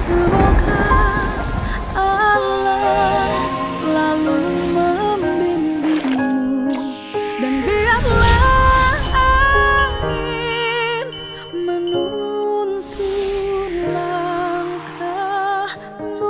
Semoga Allah selalu membimbingmu dan biarlah angin menuntun langkahmu.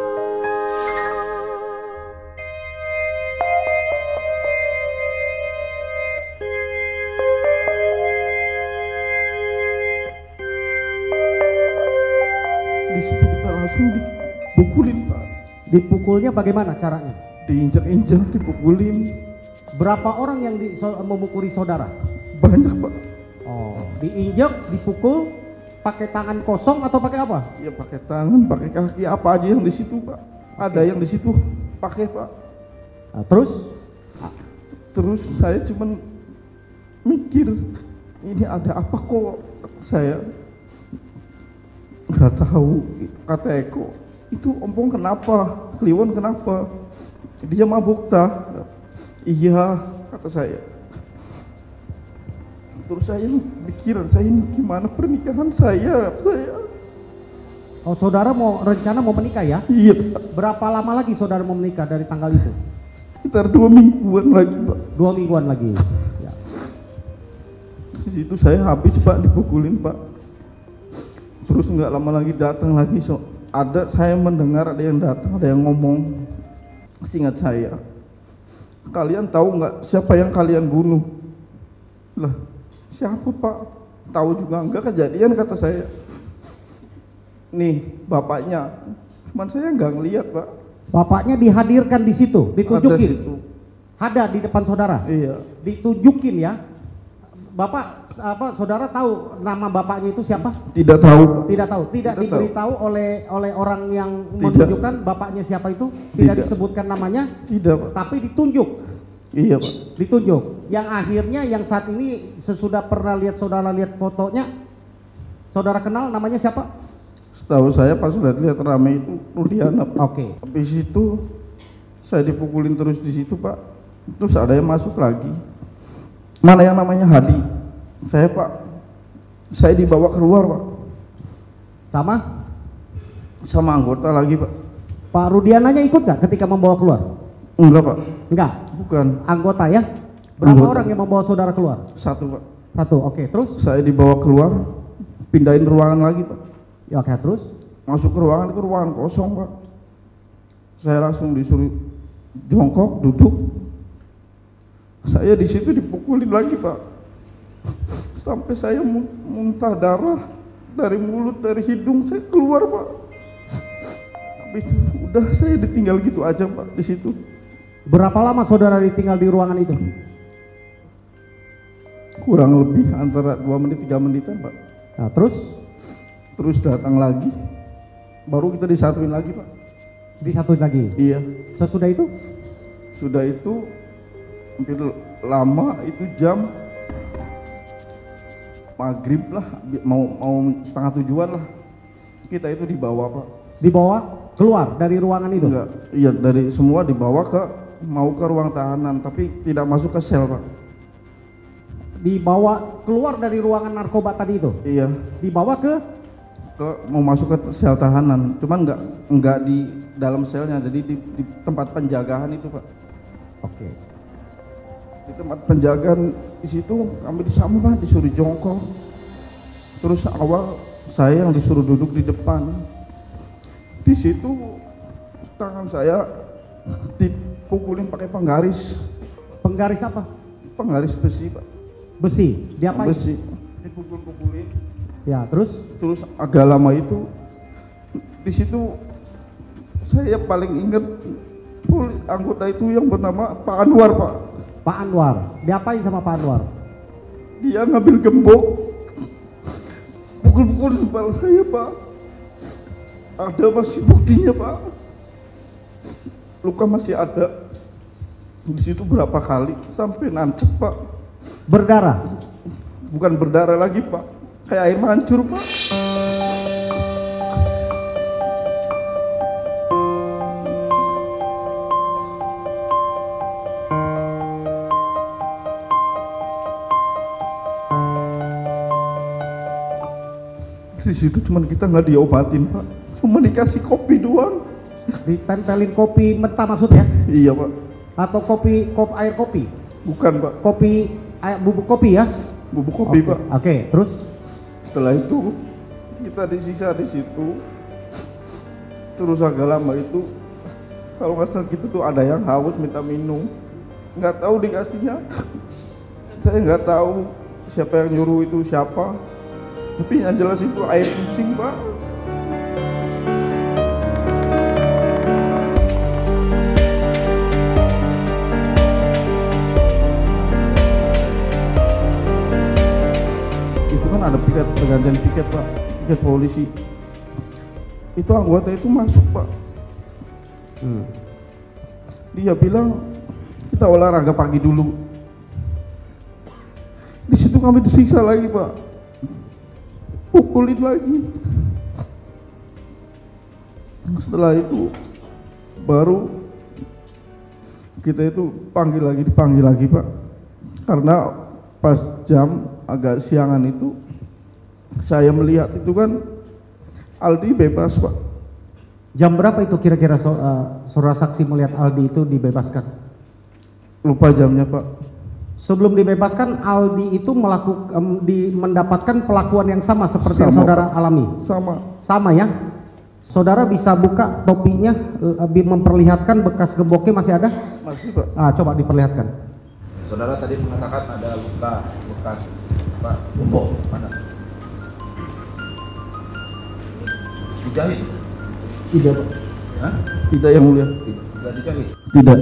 Di situ kita langsung dipukulin, Pak. Dipukulnya bagaimana caranya? Diinjak-injak, dipukulin. Berapa orang yang memukuli saudara? Banyak, Pak. Oh, diinjak, dipukul, pakai tangan kosong atau pakai apa? Ya pakai tangan, pakai kaki, apa aja yang di situ, Pak. Ada yang di situ pakai, Pak. Nah, terus Saya cuman mikir, ini ada apa kok? Saya nggak tahu. Kata Eko, itu ompong kenapa? Kliwon kenapa? Dia mabuk tah? Iya, kata saya. Terus saya pikiran saya, ini gimana pernikahan saya? oh, saudara rencana mau menikah ya? Iya, Pak. Berapa lama lagi saudara mau menikah dari tanggal itu? Sekitar 2 mingguan lagi, Pak. 2 mingguan lagi. Ya. Di situ saya habis, Pak, dipukulin, Pak. Terus nggak lama lagi datang lagi, saya mendengar ada yang datang, ada yang ngomong. Seingat saya, kalian tahu nggak siapa yang kalian bunuh? Lah, siapa, Pak? Tahu juga enggak, kejadian, kata saya. Nih bapaknya, cuman saya nggak ngeliat, Pak. Bapaknya dihadirkan di situ, ditunjukin. Ada situ. Ada di depan saudara. Iya. Ditunjukin ya. Bapak saudara tahu nama bapaknya itu siapa? Tidak tahu, Pak. Tidak tahu. Tidak diberitahu oleh orang yang menunjukkan bapaknya siapa itu. Tidak disebutkan namanya. Tidak, Pak. Tapi ditunjuk. Iya, Pak. Ditunjuk. Yang akhirnya yang saat ini sesudah pernah saudara lihat fotonya, saudara kenal namanya siapa? Setahu saya pas lihat rame itu Rudiana, Pak. Oke. Habis itu saya dipukulin terus di situ, Pak. Terus ada yang masuk lagi. Mana yang namanya Hadi? Saya, Pak. Saya dibawa keluar, Pak. Sama anggota lagi, Pak. Pak Rudiananya ikut nggak ketika membawa keluar? Enggak, Pak. Enggak. Bukan. Anggota ya? Berapa Anggota. orang yang membawa saudara keluar? 1, Pak. 1. Oke. Terus? Saya dibawa keluar, pindahin ruangan lagi, Pak. Ya, oke. Terus? Masuk ke ruangan, itu ruangan kosong, Pak. Saya langsung disuruh jongkok, duduk. Saya di situ dipukulin lagi, Pak. Sampai saya muntah darah dari mulut, dari hidung saya keluar, Pak. Habis itu udah saya ditinggal gitu aja, Pak, di situ. Berapa lama saudara ditinggal di ruangan itu? Kurang lebih antara 2 menit 3 menitan, Pak. Nah, terus? Terus datang lagi, baru kita disatuin lagi, Pak. Disatuin lagi? Iya. Sesudah itu? Sudah itu hampir lama, itu jam maghrib lah, mau 6:30 lah, kita itu dibawa, Pak. Dibawa keluar dari ruangan itu? Enggak, iya, dari semua dibawa mau ke ruang tahanan, tapi tidak masuk ke sel, Pak. Dibawa keluar dari ruangan narkoba tadi itu? Iya. Dibawa mau masuk ke sel tahanan, cuman enggak di dalam selnya, jadi di tempat penjagaan itu, Pak. Oke. Di tempat penjagaan di situ kami disambut, Pak, disuruh jongkok. Terus awal saya yang disuruh duduk di depan. Di situ tangan saya dipukulin pakai penggaris. Penggaris apa? Penggaris besi, Pak. Besi? Diapain? Besi. Dipukul-pukulin. Ya, terus? Terus agak lama itu di situ saya paling ingat anggota itu yang bernama Pak Anwar, Pak. Pak Anwar. Diapain sama Pak Anwar? Dia ngambil gembok, pukul-pukul di kepala saya, Pak. Ada masih buktinya, Pak. Luka masih ada. Di situ berapa kali sampai nancep, Pak. Berdarah? Bukan berdarah lagi, Pak. Kayak air mancur, Pak. Di situ cuman kita nggak diobatin, Pak. cuma dikasih kopi doang. Ditempelin kopi mentah maksudnya? Iya Pak. Atau air kopi? Bukan Pak, Bubuk kopi ya? bubuk kopi Oke. Pak. Oke, terus? Setelah itu kita disiksa di situ. Terus agak lama itu, kalau nggak salah gitu tuh ada yang haus minta minum, nggak tahu dikasihnya. Saya nggak tahu siapa yang nyuruh itu siapa, tapi yang jelas itu air kucing Pak. Itu kan ada piket, pergantian piket Pak, piket polisi. Itu anggota itu masuk Pak. Dia bilang kita olahraga pagi dulu. Di situ kami disiksa lagi Pak, pukulin lagi. Setelah itu baru kita itu dipanggil lagi Pak, karena pas jam agak siangan itu saya melihat itu kan Aldi bebas Pak. Jam berapa itu kira-kira saudara saksi melihat Aldi itu dibebaskan? Lupa jamnya Pak. Sebelum dibebaskan Aldi itu mendapatkan perlakuan yang sama seperti yang Sama, saudara Pak. alami? Sama ya? Saudara bisa buka topinya, lebih memperlihatkan bekas geboknya masih ada? Masih Pak. Coba diperlihatkan. Saudara tadi mengatakan ada luka bekas Pak gembok mana? Dijahit? Tidak Pak. Hah? Tidak yang mulia. Tidak dijahit? Tidak.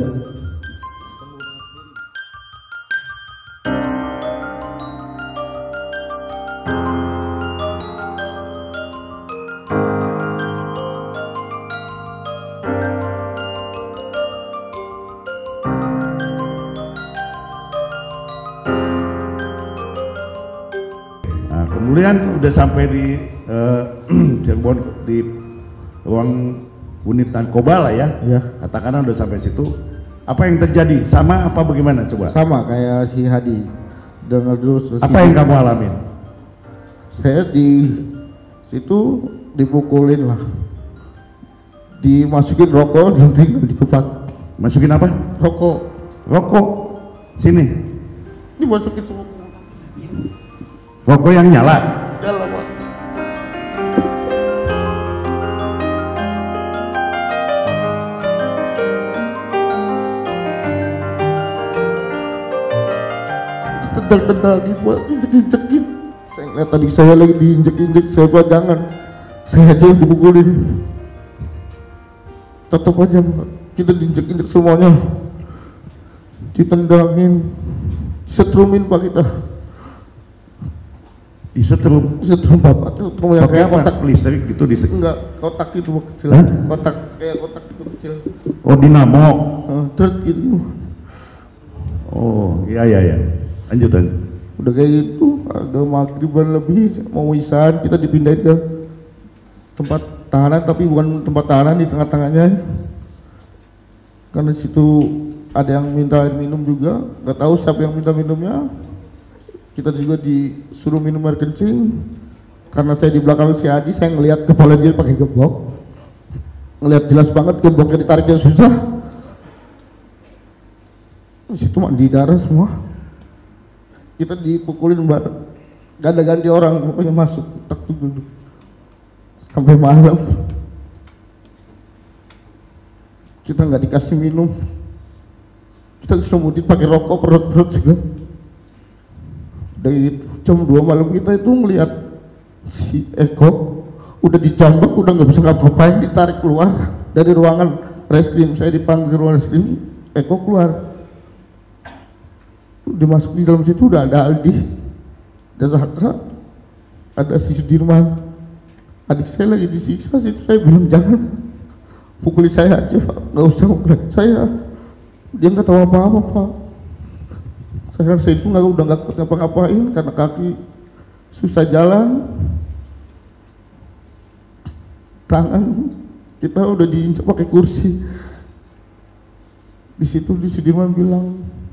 Nah, kemudian udah sampai di Cirebon di ruang unit narkoba lah ya. Ya, Katakanlah udah sampai situ. Apa yang terjadi? Sama apa bagaimana coba? sama kayak si Hadi. Dengar dulu. Apa yang kamu alamin? Saya di situ dipukulin lah, dimasukin rokok dan tinggal dikepak. Masukin apa? Rokok Rokok. Sini. dimasukin semua Rokok yang nyala. dalam Pak. Tendang-tendangin Pak, injek-injekin. Saya ngeliat tadi saya lagi diinjek-injek, saya bilang jangan, saya aja yang dipukulin. Tetap aja Pak, kita diinjek-injek semuanya, ditendangin, disetrumin Pak kita. Disetrum. Setrum Bapak, setrum yang Pakai kayak apa? kotak. Listrik gitu di. Enggak, kotak itu Pak, kecil. Hah? Kotak, kayak kotak itu kecil. Oh, dinamo. Terus gitu. Oh, iya iya iya. Lanjut. Udah kayak gitu, agak maghriban lebih mau isaan, kita dipindahin ke tempat tahanan, tapi bukan tempat tahanan, di tengah-tengahnya. Karena situ ada yang minta air minum juga, nggak tahu siapa yang minta minumnya. Kita juga disuruh minum air kencing. Karena saya di belakang si Haji, saya ngelihat kepala dia pakai gembok, ngelihat jelas banget gemboknya ditariknya susah. Situ mandi darah semua. Kita dipukulin bareng, gak ada ganti orang, pokoknya masuk tak duduk sampai malam. Kita nggak dikasih minum, kita diselimutin pakai rokok, perut juga. Dari jam 2 malam kita itu ngelihat si Eko udah dijambak, udah nggak bisa ngapa-ngapain, ditarik keluar dari ruangan reskrim. Saya dipanggil ke ruangan reskrim, Eko keluar. Dimasuk di dalam situ udah ada Aldi, ada Zaka, ada si Sudirman. Adik saya lagi disiksa situ, saya bilang jangan, pukuli saya aja Pak, nggak usah pukul saya. Dia nggak tahu apa-apa Pak. Saya itu udah nggak kuat ngapa-ngapain karena kaki susah jalan, tangan kita udah diinjak pakai kursi. Di situ di Sudirman bilang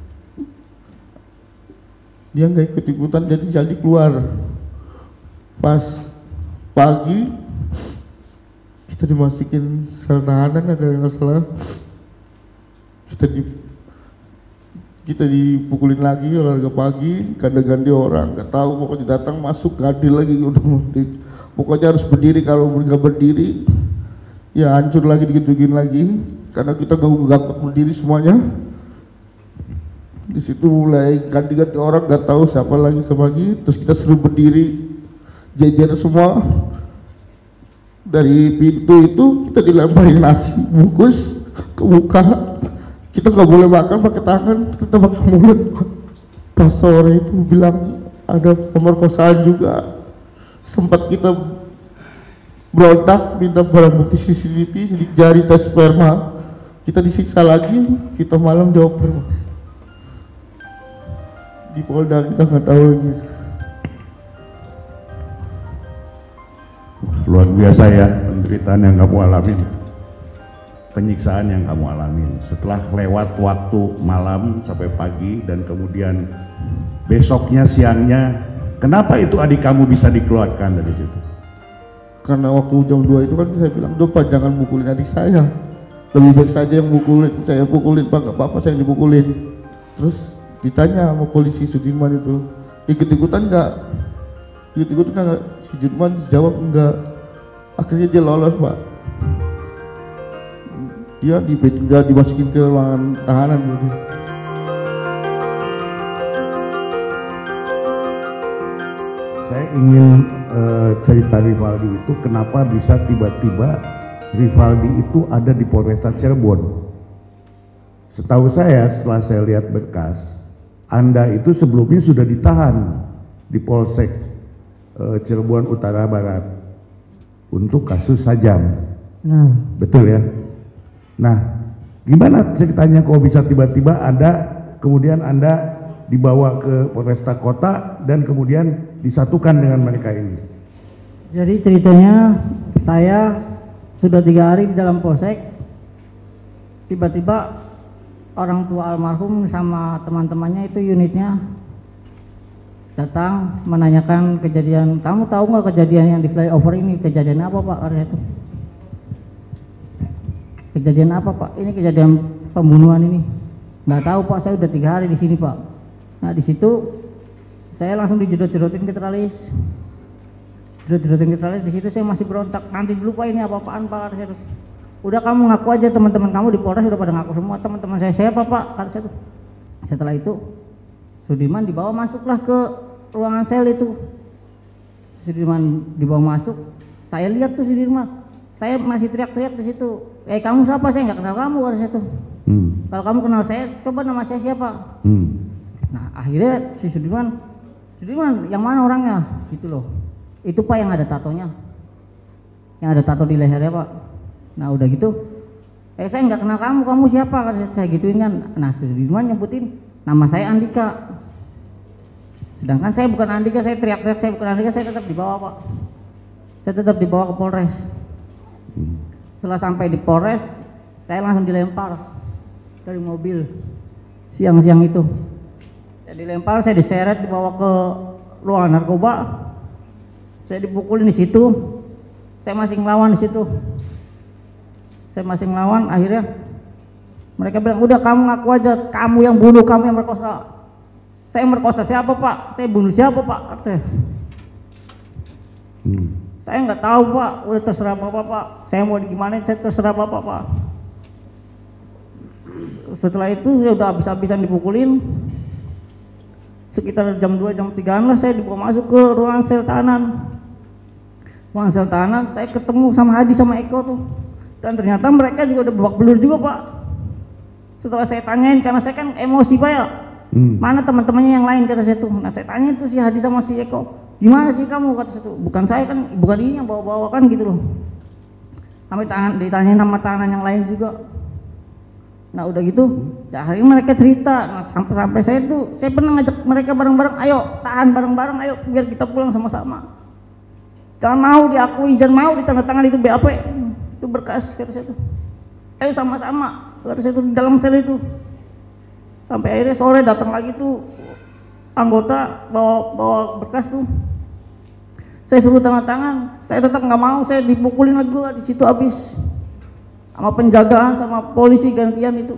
dia nggak ikut-ikutan, jadi keluar. Pas pagi kita kita dimasukin sel tahanan ada nggak salah, kita dipukulin lagi olahraga pagi, kadang ganti orang, nggak tahu pokoknya datang masuk gadil lagi, udah pokoknya harus berdiri, kalau nggak berdiri ya hancur lagi, digituin lagi karena kita nggak kuat berdiri semuanya. Di situ mulai ganti-ganti orang, nggak tahu siapa lagi, terus kita suruh berdiri jejer semua. Dari pintu itu kita dilemparin nasi bungkus ke muka, kita nggak boleh makan pakai tangan, kita pakai mulut. Pas sore itu bilang ada pemerkosaan juga, sempat kita berontak minta barang bukti CCTV, sidik jari, tes sperma, kita disiksa lagi, kita malam dioper di Polda, kita nggak tahu lagi. Luar biasa ya penderitaan yang kamu alamin, penyiksaan yang kamu alamin. Setelah lewat waktu malam sampai pagi dan kemudian besoknya siangnya, kenapa itu adik kamu bisa dikeluarkan dari situ? Karena waktu jam 2 itu kan saya bilang, Pak jangan mukulin adik saya, lebih baik saja yang mukulin, saya pukulin Pak, nggak apa-apa saya yang dipukulin. Terus ditanya sama polisi Sudirman itu, ikut-ikutan nggak? Ikut-ikutan nggak? Si Sudirman jawab enggak. Akhirnya dia lolos Pak, dia nggak dimasukin ke ruangan tahanan. Saya ingin cerita Rivaldi itu kenapa bisa tiba-tiba Rivaldi itu ada di Polresta Cirebon. Setahu saya setelah saya lihat berkas, Anda itu sebelumnya sudah ditahan di Polsek Cirebon Utara Barat untuk kasus sajam. Betul ya? Nah, gimana ceritanya kok bisa tiba-tiba kemudian Anda dibawa ke Polresta Kota dan kemudian disatukan dengan mereka ini? Jadi ceritanya saya sudah 3 hari di dalam polsek, tiba-tiba orang tua almarhum sama teman-temannya itu unitnya datang menanyakan kejadian, kamu tahu nggak kejadian yang di flyover ini, kejadian apa Pak? Itu kejadian apa Pak? Ini kejadian pembunuhan ini. Nggak tahu Pak, saya udah 3 hari di sini Pak. Nah di situ saya langsung dijedot-jedotin ke teralis, di situ saya masih berontak, nanti dulu Pak ini apa-apaan Pak? Udah kamu ngaku aja, teman-teman kamu di Polres udah pada ngaku semua, teman-teman saya siapa Pak? Kata saya tuh. Setelah itu Sudirman dibawa masuklah ke ruangan sel itu. Sudirman dibawa masuk, saya lihat tuh Sudirman, saya masih teriak-teriak di situ. Kamu siapa? Saya nggak kenal kamu, kata saya tuh. Kalau kamu kenal saya, coba nama saya siapa? Nah akhirnya si Sudirman yang mana orangnya? Gitu loh. Itu Pak yang ada tatonya, yang ada tato di lehernya Pak. Nah udah gitu, saya nggak kenal kamu siapa? Kata saya gituin kan. Nah Sudirman nyebutin nama saya Andika, sedangkan saya bukan Andika. Saya teriak-teriak saya bukan Andika, saya tetap dibawa Pak, saya tetap dibawa ke Polres. Setelah sampai di Polres, saya langsung dilempar dari mobil siang-siang itu. Saya dilempar, saya diseret, dibawa ke ruangan narkoba, saya dipukulin di situ, saya masih ngelawan di situ, akhirnya mereka bilang, udah kamu ngaku aja, kamu yang bunuh, kamu yang merkosa. Saya merkosa siapa Pak? Saya bunuh siapa Pak? Katanya. Saya nggak tahu Pak, udah terserah Bapak Pak. Saya mau gimana, saya terserah Bapak Pak. Setelah itu saya udah habis-habisan dipukulin. Sekitar jam 2, jam 3-an lah saya dibawa masuk ke ruangan sel tahanan. Ruangan sel tahanan, saya ketemu sama Hadi sama Eko tuh. Dan ternyata mereka juga udah babak belur juga Pak. Setelah saya tanyain, karena saya kan emosi Pak ya, mana teman-temannya yang lain, kata saya tuh. Nah saya tanya itu si Hadi sama si Eko, gimana sih kamu, kata saya tuh. Bukan saya kan, bukan ini yang bawa-bawa kan gitu loh. Sampai ditanyain sama tahanan yang lain juga. Nah udah gitu, akhirnya mereka cerita. Nah sampai saya tuh, saya pernah ngajak mereka bareng-bareng, ayo tahan bareng-bareng, ayo biar kita pulang sama-sama. Jangan mau diakui, jangan mau ditandatangan itu BAP, itu berkas, kata saya tuh. Ayo sama-sama, kata saya tuh di dalam sel itu. Sampai akhirnya sore datang lagi tuh anggota bawa berkas tuh. Saya suruh tanda tangan, saya tetap nggak mau, saya dipukulin lagi gua di situ habis sama penjagaan sama polisi gantian itu.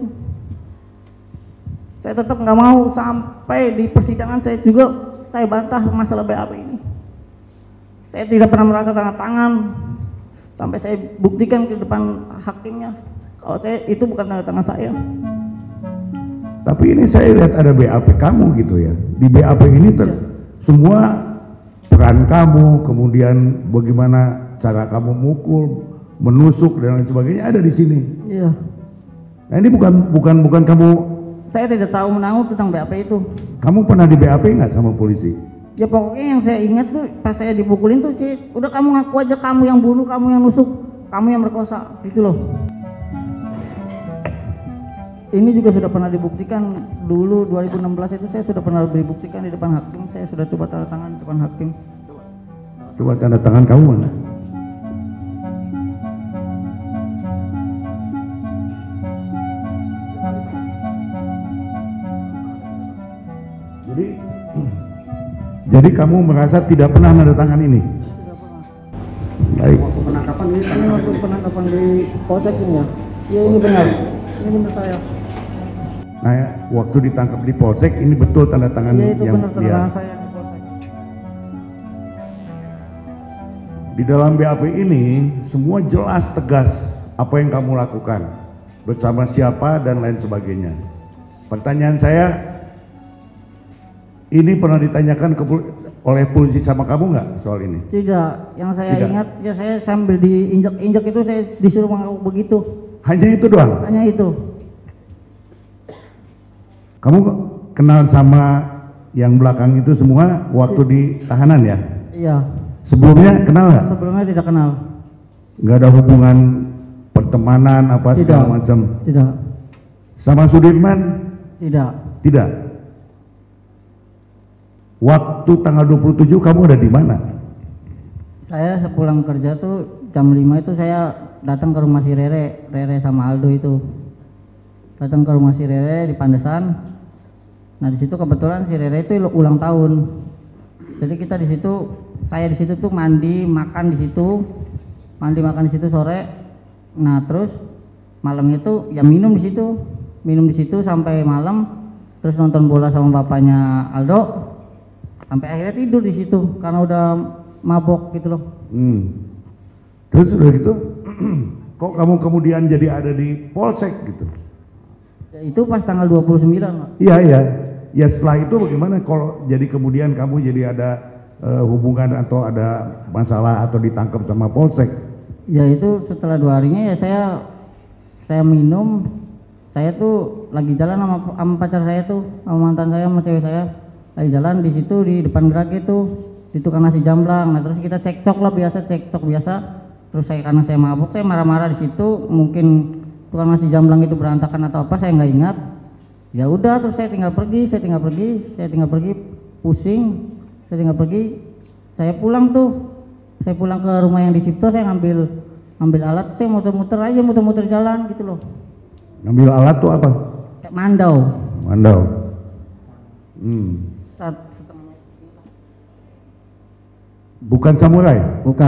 Saya tetap nggak mau, sampai di persidangan saya bantah masalah BAP ini. Saya tidak pernah merasa tanda tangan, sampai saya buktikan ke depan hakimnya kalau saya itu bukan tanda tangan saya. Tapi ini saya lihat ada BAP kamu gitu ya. Di BAP ini semua peran kamu, kemudian bagaimana cara kamu mukul, menusuk dan lain sebagainya ada di sini. Iya. Nah ini bukan kamu. Saya tidak tahu menanggung tentang BAP itu. Kamu pernah di BAP nggak sama polisi? Ya pokoknya yang saya ingat tuh pas saya dipukulin tuh sih, udah kamu ngaku aja kamu yang bunuh, kamu yang nusuk, kamu yang merkosa, gitu loh. Ini juga sudah pernah dibuktikan dulu 2016 itu saya sudah pernah dibuktikan di depan hakim, saya sudah coba tanda tangan di depan hakim. Coba tanda tangan kamu mana? Jadi kamu merasa tidak pernah tanda tangan ini? Tidak pernah. Baik. Waktu penangkapan ini Ini waktu penangkapan di polsek ini ya. Iya ini benar. Ini benar saya. Nah, waktu ditangkap di polsek ini betul tanda tangan Iya itu yang benar tanda tangan saya di polsek. Di dalam BAP ini semua jelas tegas apa yang kamu lakukan, bersama siapa dan lain sebagainya. Pertanyaan saya, ini pernah ditanyakan oleh polisi sama kamu nggak soal ini? Tidak, yang saya Tidak. ingat ya saya sambil diinjak-injak itu saya disuruh mengaku begitu. Hanya itu doang? Hanya itu. Kamu kenal sama yang belakang itu semua waktu di tahanan ya? Iya. Sebelumnya kenal nggak? Sebelumnya tidak kenal. Nggak ada hubungan pertemanan apa Tidak. segala macam? Tidak. Sama Sudirman? Tidak. Tidak. Waktu tanggal 27 kamu ada di mana? Saya sepulang kerja tuh jam 5 itu saya datang ke rumah si Rere sama Aldo itu. Datang ke rumah si Rere di Pandesan. Nah di situ kebetulan si Rere itu ulang tahun. Jadi kita di situ, saya di situ tuh mandi, makan di situ, makan di situ sore. Nah terus malamnya tuh ya minum di situ sampai malam. Terus nonton bola sama bapaknya Aldo. Sampai akhirnya tidur di situ karena udah mabok gitu loh. Terus udah gitu, kok kamu kemudian jadi ada di polsek gitu? Ya, itu pas tanggal 29 Pak. Iya iya. Ya setelah itu bagaimana kalau jadi kemudian kamu jadi ada hubungan atau ada masalah atau ditangkap sama polsek? Ya itu setelah 2 harinya ya saya minum, saya tuh lagi jalan sama pacar saya tuh, sama mantan saya sama cewek saya, lagi jalan di situ di depan gerak itu di tukang nasi jamblang. Nah terus kita cekcok biasa. Terus karena saya mabuk saya marah-marah di situ, mungkin tukang nasi jamblang itu berantakan atau apa saya nggak ingat. Ya udah terus saya tinggal pergi, pusing, saya pulang ke rumah yang di Cipto, saya ngambil alat, saya muter-muter jalan gitu loh. Ngambil alat tuh apa? Kayak mandau. Bukan samurai? Bukan.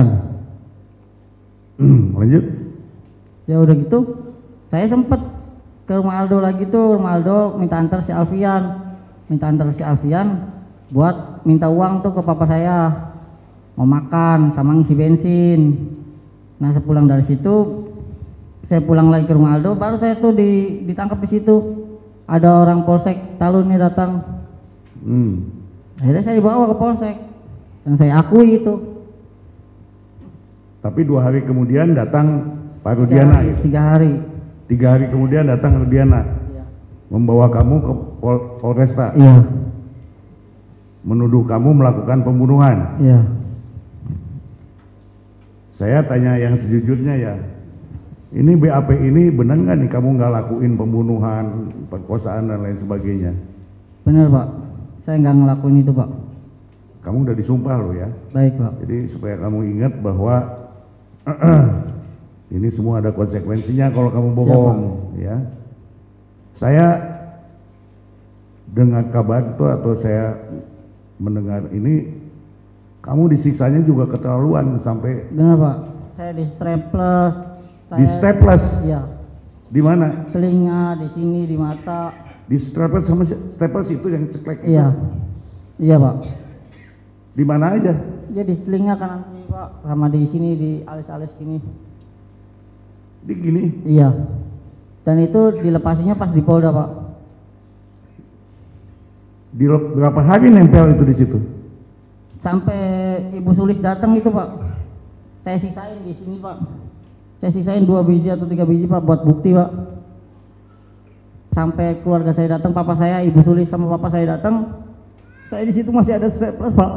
Lanjut. Ya udah gitu, saya sempet ke rumah Aldo lagi tuh, rumah Aldo minta antar si Alfian buat minta uang tuh ke papa saya, mau makan sama ngisi bensin. Nah sepulang dari situ, saya pulang lagi ke rumah Aldo, baru saya tuh ditangkap di situ. Ada orang polsek Talunnya datang. Akhirnya saya dibawa ke polsek dan saya akui itu. Tapi 2 hari kemudian datang Pak Rudiana. 3 hari. 3 hari kemudian datang Rudiana. Iya. Membawa kamu ke Polresta. Iya. Menuduh kamu melakukan pembunuhan. Iya. Saya tanya yang sejujurnya ya. Ini BAP ini benar nggak nih kamu nggak lakuin pembunuhan, perkosaan dan lain sebagainya? Benar Pak, saya nggak ngelakuin itu Pak. Kamu udah disumpah loh ya. Baik Pak. Jadi supaya kamu ingat bahwa ini semua ada konsekuensinya kalau kamu bohong. Ya. Saya dengar kabar itu atau saya mendengar ini Kamu disiksanya juga keterlaluan sampai Benar Pak, saya di staples. di staples. Iya. Di mana? Telinga, di sini, di mata. Di staples sama staples itu yang ceklek itu. Iya. Iya Pak. Di mana aja? Dia di telinga kanan kiri Pak, sama di sini di alis-alis gini. Di gini. Iya. Dan itu dilepasinya pas di Polda Pak. Di berapa hari nempel itu di situ? Sampai Ibu Sulis datang itu Pak. Saya sisain di sini Pak. Saya sisain 2 biji atau 3 biji Pak buat bukti Pak. Sampai keluarga saya datang, papa saya, Ibu Sulis sama papa saya datang. Saya di situ masih ada staples Pak.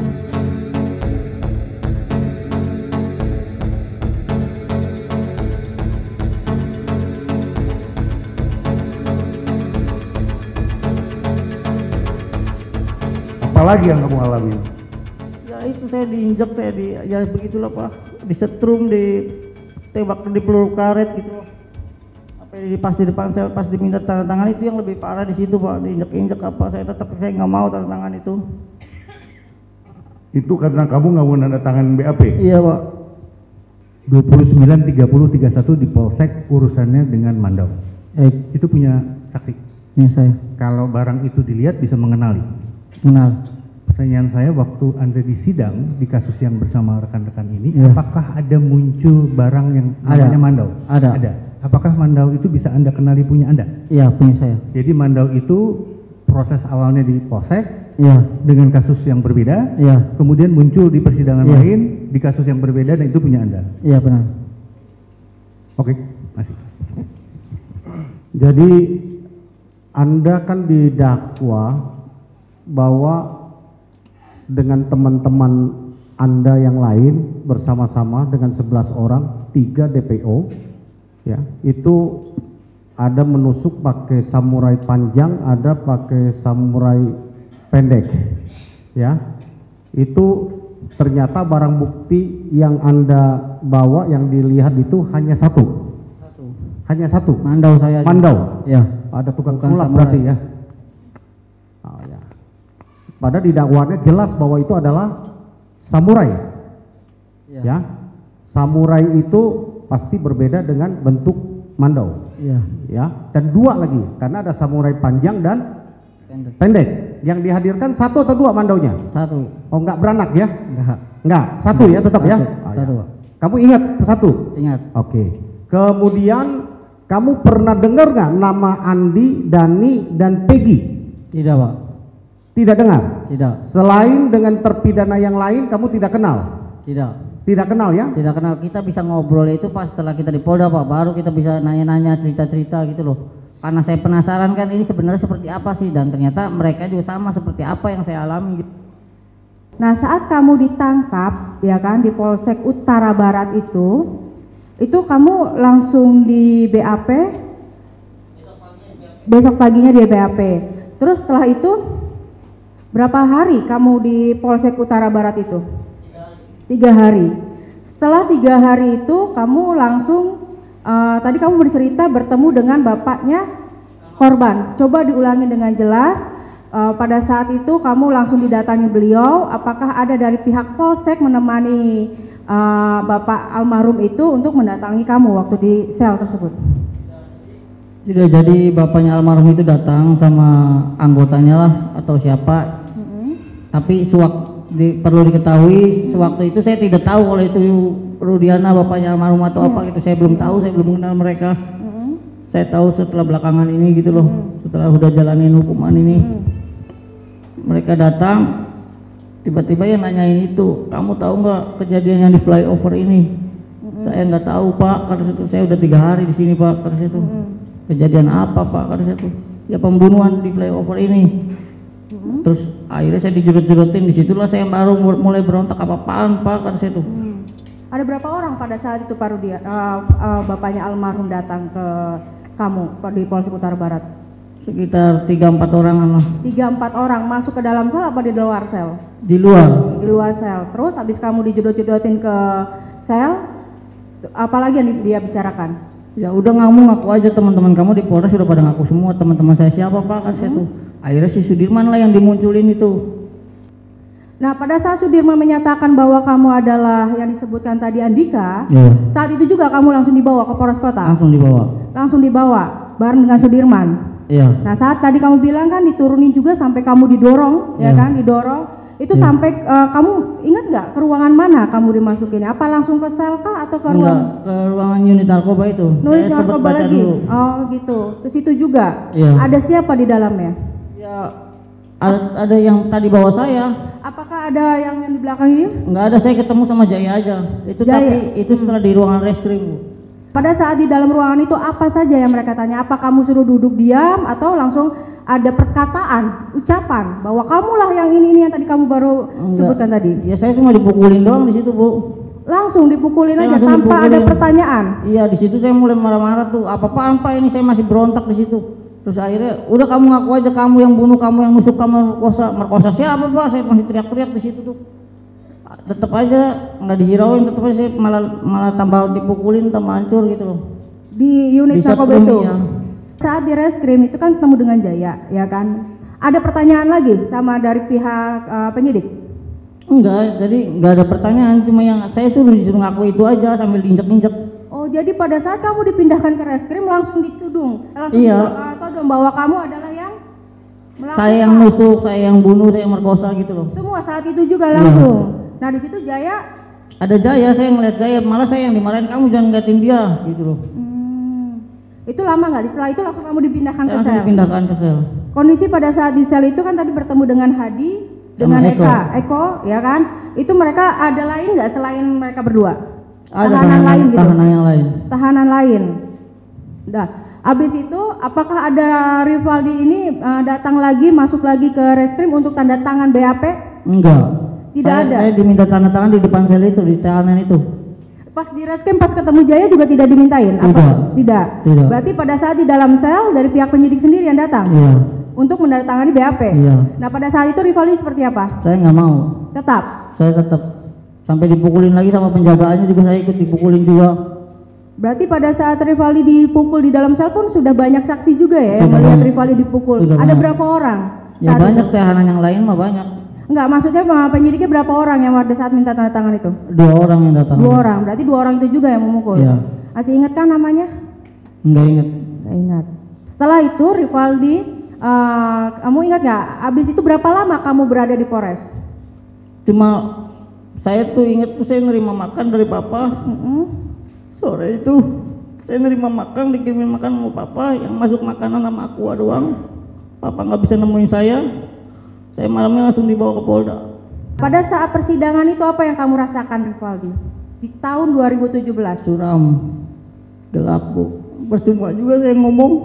Apalagi yang kamu alami? Ya itu saya diinjak, ya begitulah Pak. Disetrum, ditembak di peluru karet gitu. Sampai pas di depan sel, pas diminta tanda tangan itu yang lebih parah di situ Pak. Diinjak-injak apa, saya nggak mau tanda tangan itu. Itu karena kamu nggak mau tanda tangan BAP? Iya Pak. 29/30/31 di Polsek urusannya dengan Mandau. Itu punya saksi. Ini saya. Kalau barang itu dilihat bisa mengenali. Kenal. Pertanyaan saya, waktu Anda di sidang di kasus yang bersama rekan-rekan ini, Iya. apakah ada muncul barang yang Ada. namanya Mandau? Ada. Apakah Mandau itu bisa Anda kenali punya Anda? Iya punya saya. Jadi Mandau itu proses awalnya di Polsek Iya. dengan kasus yang berbeda, Iya. kemudian muncul di persidangan Iya. lain di kasus yang berbeda dan itu punya Anda. Iya benar. Oke, masih. Jadi Anda kan didakwa bahwa dengan teman-teman Anda yang lain bersama-sama dengan 11 orang, 3 DPO, ya, itu ada menusuk pakai samurai panjang, ada pakai samurai pendek, ya. Itu ternyata barang bukti yang Anda bawa yang dilihat itu hanya satu. Hanya satu. Mandau saya. Mandau. Ya. Ada tukang Bukan sulap samurai. berarti ya. Oh, ya. Padahal di dakwaannya jelas bahwa itu adalah samurai. Ya. Samurai itu pasti berbeda dengan bentuk mandau. Iya. Ya. Dan 2 lagi, karena ada samurai panjang dan pendek. Yang dihadirkan 1 atau 2 mandaunya? 1. Oh, enggak beranak ya? Enggak, 1 ya tetap ya? Oh, ya. 1. Kamu ingat 1? Ingat. Oke. Kemudian kamu pernah dengar nggak nama Andi, Dani, dan Peggy? Tidak Pak. Tidak dengar? Tidak. Selain dengan terpidana yang lain, kamu tidak kenal? Tidak. Tidak kenal ya? Tidak kenal. Kita bisa ngobrol itu pas setelah kita di Polda Pak. Baru kita bisa nanya-nanya, cerita-cerita gitu loh. Karena saya penasaran kan ini sebenarnya seperti apa sih, dan ternyata mereka juga sama seperti apa yang saya alami gitu. Nah, saat kamu ditangkap ya kan di Polsek Utara Barat itu kamu langsung di BAP? Besok paginya di BAP. Terus setelah itu berapa hari kamu di Polsek Utara Barat itu? 3 hari. Setelah 3 hari itu kamu langsung tadi kamu bercerita bertemu dengan bapaknya korban. Coba diulangi dengan jelas. Pada saat itu kamu langsung didatangi beliau. Apakah ada dari pihak Polsek menemani bapak almarhum itu untuk mendatangi kamu waktu di sel tersebut? Tidak, jadi bapaknya almarhum itu datang sama anggotanya lah atau siapa. Tapi perlu diketahui sewaktu itu saya tidak tahu kalau itu Rudiana bapaknya almarhum atau apa gitu. Saya belum tahu, saya belum mengenal mereka. Saya tahu setelah belakangan ini gitu loh, setelah udah jalanin hukuman ini. Mereka datang, tiba-tiba yang nanyain itu, kamu tahu nggak kejadian yang di flyover ini? Saya nggak tahu Pak, karena itu saya udah 3 hari di sini Pak, karena itu kejadian apa Pak, karena itu ya pembunuhan di flyover ini. Terus akhirnya saya dijerut-jerutin, disitulah saya baru mulai berontak, apa-apaan Pak, karena itu. Ada berapa orang pada saat itu Pak Rudia, bapaknya almarhum datang ke kamu di Polsek Utara Barat? Sekitar 3-4 orang lah. 3-4 orang masuk ke dalam sel apa di luar sel? Di luar. Di luar sel. Terus habis kamu dijedot-jedotin ke sel, apalagi yang dia bicarakan? Ya udah ngaku aja, teman-teman kamu di Polres sudah pada ngaku semua. Teman-teman saya siapa Pak, kan saya tuh. Akhirnya si Sudirman lah yang dimunculin itu. Nah, pada saat Sudirman menyatakan bahwa kamu adalah yang disebutkan tadi Andika, saat itu juga kamu langsung dibawa ke Polres Kota? Langsung dibawa, bareng dengan Sudirman? Iya. Nah, saat tadi kamu bilang kan diturunin juga sampai kamu didorong, ya kan, didorong. Itu sampai kamu ingat nggak ke ruangan mana kamu dimasukin? Apa langsung ke sel kah atau ke ruangan? Ke ruangan unit narkoba itu. Unit narkoba lagi? Dulu. Oh gitu, ke situ juga? Iya. Ada siapa di dalamnya? Ya, ada yang tadi bawa saya. Apakah ada yang di belakang ini? Enggak ada, saya ketemu sama Jaya aja. Itu Jaya. Tapi itu setelah di ruangan reskrim, Bu. Pada saat di dalam ruangan itu apa saja yang mereka tanya? Apa kamu suruh duduk diam atau langsung ada perkataan, ucapan bahwa kamulah yang ini yang tadi kamu baru sebutkan tadi? Ya saya cuma dipukulin doang di situ, Bu. Langsung dipukulin aja tanpa ada pertanyaan? Iya, di situ saya mulai marah-marah tuh. Apa-apaan Pak ini, saya masih berontak di situ. Terus akhirnya udah kamu ngaku aja, kamu yang bunuh, kamu yang nusuk, kamu merkosa siapa Pak? Saya masih teriak-teriak di situ tuh. Tetap aja nggak dihirauin, tetap aja saya malah tambah dipukulin, tambah hancur gitu loh. Di unit narkoba itu. Ya. Saat di reskrim itu kan ketemu dengan Jaya, ya kan? Ada pertanyaan lagi sama dari pihak penyidik? Enggak, jadi nggak ada pertanyaan, cuma yang saya disuruh ngaku itu aja sambil diinjek-injek. Oh, jadi pada saat kamu dipindahkan ke reskrim langsung ditudung, langsung todong bahwa kamu adalah yang melakukan. Saya yang nusuk, saya yang bunuh, saya yang merkosa gitu loh. Semua saat itu juga langsung. Nah di situ Jaya? Ada Jaya, saya ngeliat Jaya, malah saya yang dimarahin, kamu jangan ngeliatin dia gitu loh. Itu lama nggak? Setelah itu langsung kamu dipindahkan ke sel? Langsung dipindahkan ke sel. Kondisi pada saat di sel itu kan tadi bertemu dengan Hadi, dengan Eko, ya kan? Itu mereka ada lain nggak selain mereka berdua? Ada tahanan lain gitu? Tahanan yang lain. Tahanan lain. Nah, habis itu apakah ada Rivaldi ini datang lagi, masuk lagi ke reskrim untuk tanda tangan BAP? Enggak. Tidak ada. Saya diminta tanda tangan di depan sel itu, di tahanan itu. Pas di reskrim, pas ketemu Jaya juga tidak dimintain? Tidak. Berarti pada saat di dalam sel dari pihak penyidik sendiri yang datang? Iya. Untuk menandatangani BAP? Iya. Nah pada saat itu Rivaldi seperti apa? Saya nggak mau. Tetap? Saya tetap. Sampai dipukulin lagi sama penjagaannya juga, saya ikut dipukulin juga. Berarti pada saat Rivaldi dipukul di dalam sel pun sudah banyak saksi juga ya yang melihat Rivaldi dipukul? Ada berapa orang? Ya banyak, tahanan yang lain mah banyak. Enggak, maksudnya penyidiknya berapa orang yang pada saat minta tanda tangan itu? 2 orang yang datang. 2 orang, berarti 2 orang itu juga yang memukul? Iya. Masih ingat kan namanya? Enggak ingat. Enggak ingat. Setelah itu Rivaldi, kamu ingat nggak? Abis itu berapa lama kamu berada di Polres? Cuma saya tuh ingat tuh saya nerima makan dari papa. Sore itu saya nerima makan, dikirimin makan sama papa, yang masuk makanan sama aqua doang. Papa nggak bisa nemuin saya malamnya langsung dibawa ke Polda. Pada saat persidangan itu apa yang kamu rasakan Rivaldi? Di tahun 2017? Suram, gelap Bu, percuma juga saya ngomong.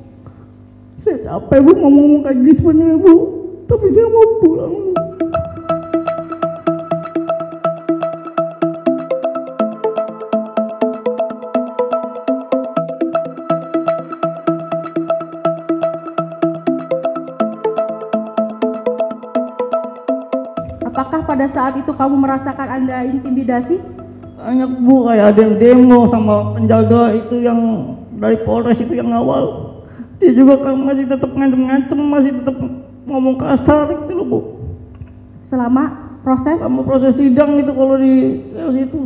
Saya capek Bu ngomong kayak gini sebenarnya Bu, tapi saya mau pulang. Apakah pada saat itu kamu merasakan ada intimidasi? Banyak Bu, kayak ada yang demo sama penjaga itu yang dari Polres itu yang awal. Dia juga kan masih tetap ngancem-ngancem, masih tetap ngomong kasar gitu loh Bu. Selama proses? Selama proses sidang itu kalau di sel situ.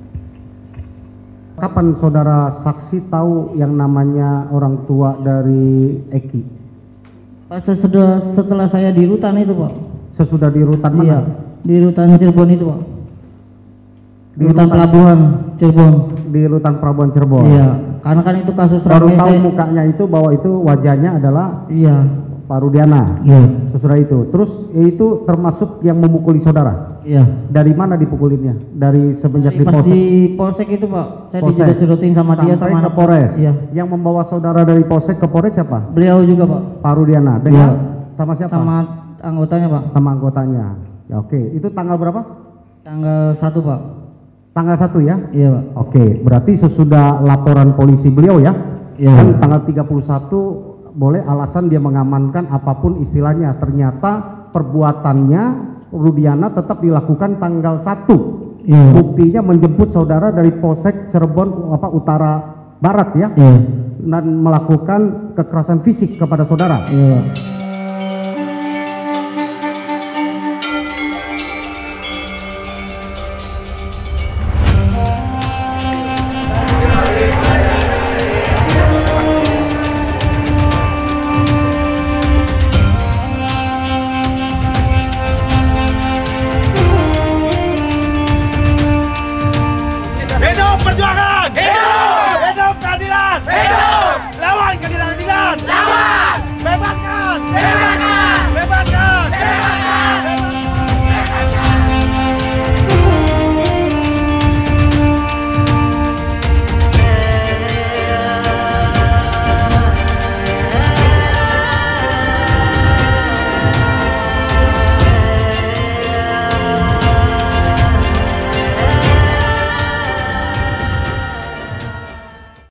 Kapan saudara saksi tahu yang namanya orang tua dari Eki? Pas setelah saya di rutan itu Pak. Sesudah di rutan mana? Iya, di rutan Cirebon itu Pak. Di rutan Pelabuhan Cirebon. Di rutan Pelabuhan Cirebon. Iya, karena kan itu kasus baru tahu mukanya itu bahwa itu wajahnya adalah Pak Rudiana. Iya. Sesudah itu. Terus itu termasuk yang memukuli saudara? Iya. Dari mana dipukulinnya? Dari semenjak di Polsek? Di Polsek itu Pak. Saya dicedotin sama dia sama ke Polres. Iya. Yang membawa saudara dari Polsek ke Polres siapa? Beliau juga Pak. Pak Rudiana. Dengan sama siapa? Sama anggotanya Pak. Sama anggotanya. Ya oke. Itu tanggal berapa? Tanggal 1 Pak. Tanggal 1 ya? Iya Pak. Oke, berarti sesudah laporan polisi beliau ya? Iya. Kan tanggal 31 boleh alasan dia mengamankan apapun istilahnya. Ternyata perbuatannya Rudiana tetap dilakukan tanggal 1. Iya. Buktinya menjemput saudara dari Polsek Cirebon Utara Barat ya? Iya. Dan melakukan kekerasan fisik kepada saudara. Iya. Bebaskan! Bebaskan!